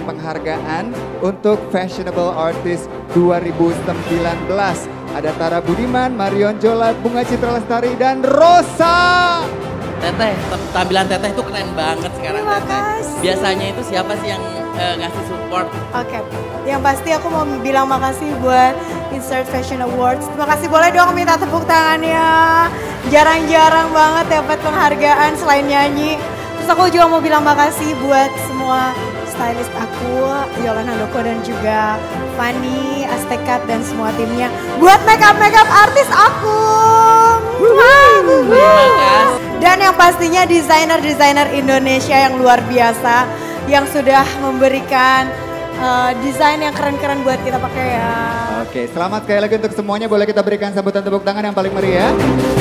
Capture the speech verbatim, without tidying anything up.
penghargaan untuk Fashionable Artist dua ribu sembilan belas. Ada Tara Budiman, Marion Jola, Bunga Citra Lestari, dan Rosa. Teteh, tampilan Teteh itu keren banget sekarang. Terima Teteh. kasih. Biasanya itu siapa sih yang uh, ngasih support? Oke, okay. Yang pasti aku mau bilang makasih buat Insert Fashion Awards. Terima kasih, boleh dong minta tepuk tangannya. Jarang-jarang banget dapat penghargaan selain nyanyi. Terus aku juga mau bilang makasih buat semua stylist aku, Yolan Handoko dan juga Fanny, Astekat dan semua timnya. Buat makeup-makeup artis aku. Dan yang pastinya desainer-desainer Indonesia yang luar biasa yang sudah memberikan uh, desain yang keren-keren buat kita pakai ya. Oke, selamat sekali lagi untuk semuanya. Boleh kita berikan sambutan tepuk tangan yang paling meriah.